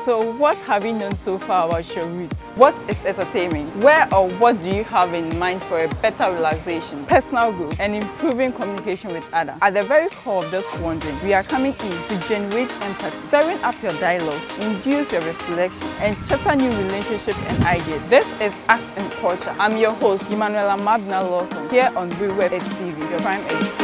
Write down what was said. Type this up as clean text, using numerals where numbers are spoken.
So what have you known so far about your roots? What is entertainment? Where or what do you have in mind for a better relaxation, personal growth, and improving communication with others? At the very core of this wondering, we are coming in to generate empathy, stirring up your dialogues, induce your reflection, and charter new relationships and ideas. This is Act and Culture. I'm your host, Emmanuela Mabna Lawson, here on Wiwebit TV, your prime education.